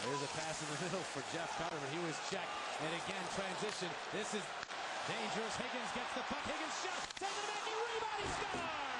There's a pass in the middle for Jeff Carter, but he was checked. And again, transition. This is dangerous. Higgins gets the puck. Higgins shot. Sends it back. He rebound. He scores!